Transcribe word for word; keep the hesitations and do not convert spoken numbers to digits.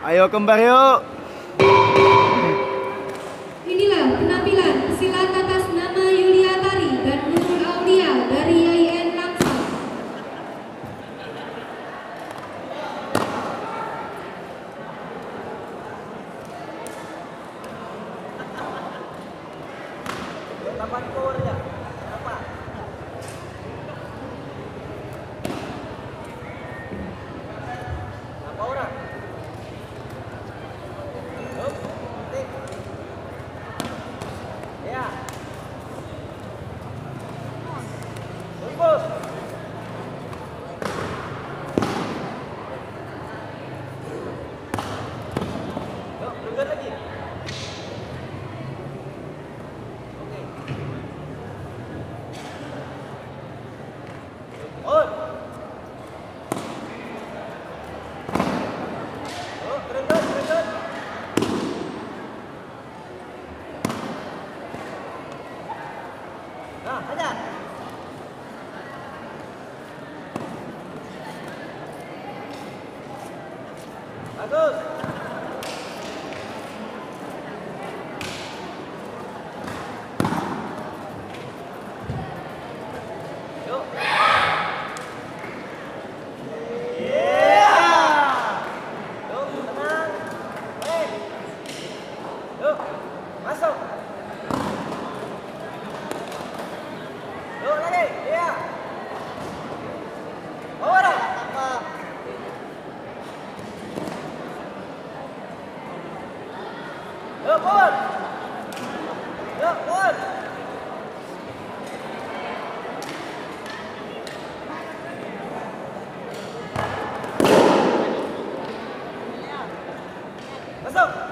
Ayo kembar yuk. Inilah penampilan silat atas nama Yulia Tari dan Nurul Aulia dari I I N Langsam. Tambahan power ya. Apa? Apa orang? Yup, tik. Ya. Bungkus. Yuk, mundur lagi. On. Oh, kerentan, kerentan. Nah, hajar. Bagus. Yuk. Yuk, tenang. Baik. Yuk, masuk. Yuk, lagi. Iya. Bawa dah. Apa? Yuk, forward. Yuk, forward. Masuk.